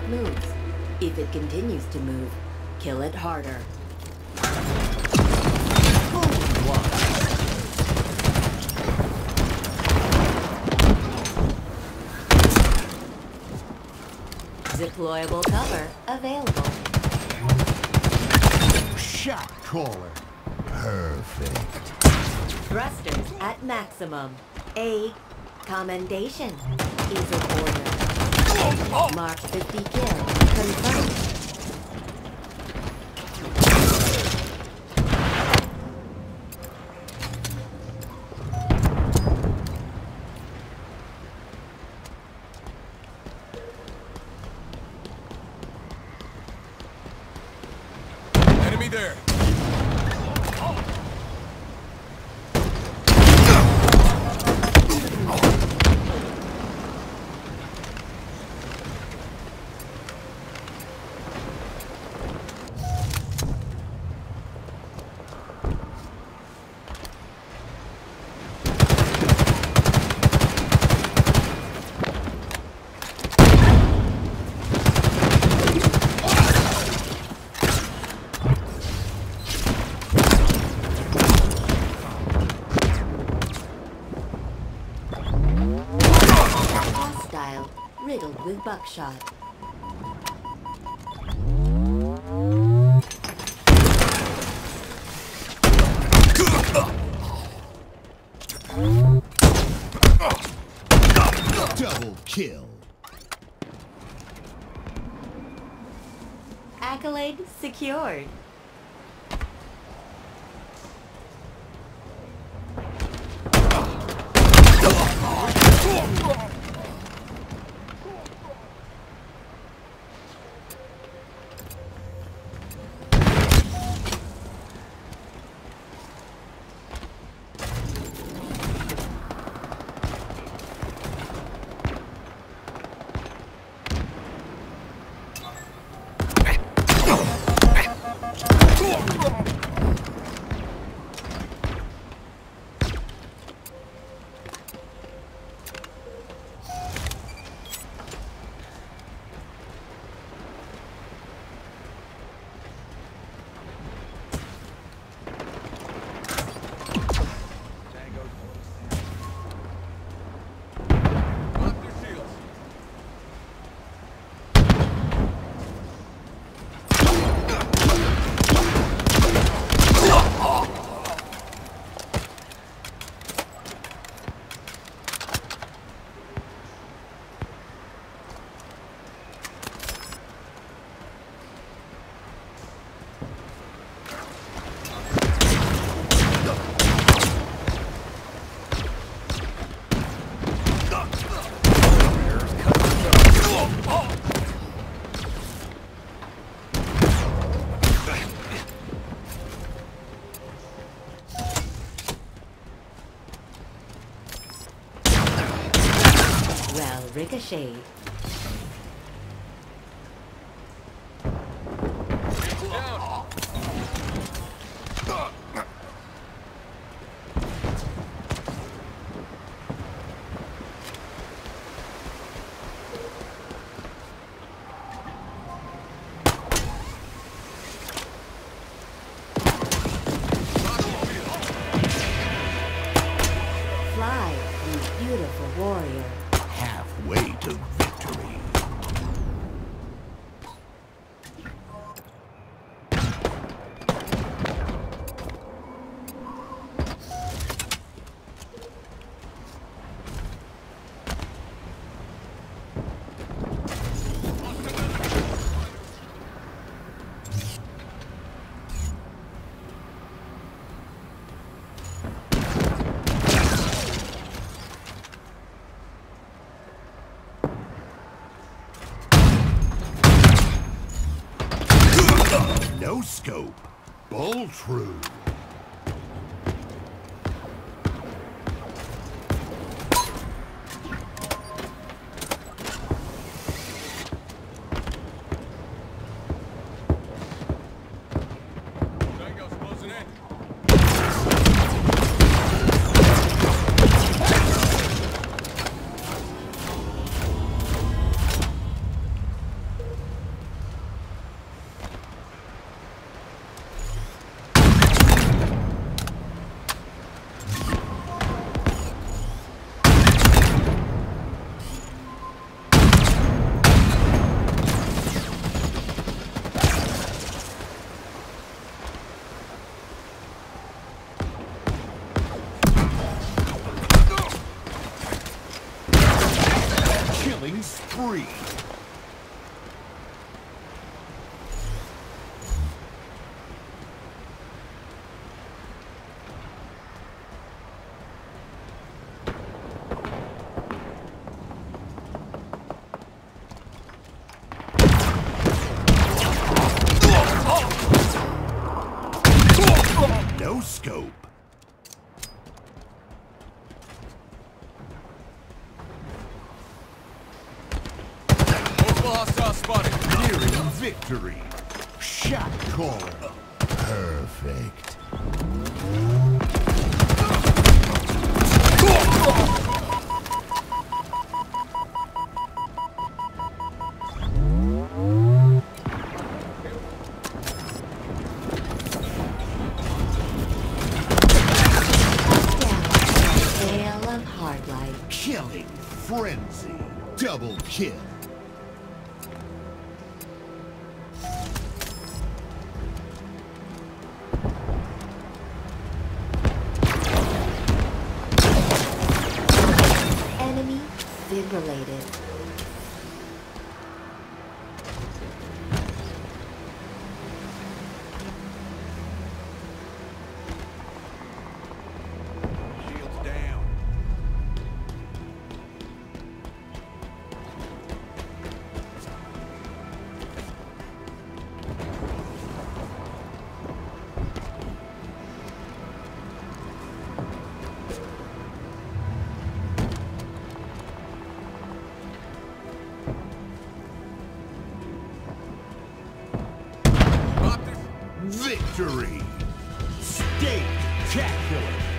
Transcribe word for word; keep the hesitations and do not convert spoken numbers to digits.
it moves. If it continues to move, kill it harder. Deployable cover available. Shot caller. Perfect. Thrusters at maximum. A commendation is in order. Mark fifty kill. Confirmed. Enemy there. Hostile, riddled with buckshot. Double kill. Accolade secured. Well, ricochet. Fly, you beautiful warrior. Halfway to victory. No scope. Bull true. Tango's closing in. spree. No scope. Multiple hostiles spotted. Nearing victory. Shot caller. Perfect. Tale of hard life. Killing frenzy. Double kill. Enemy defibrillated. Shields down. Got this. Victory. Spectacular.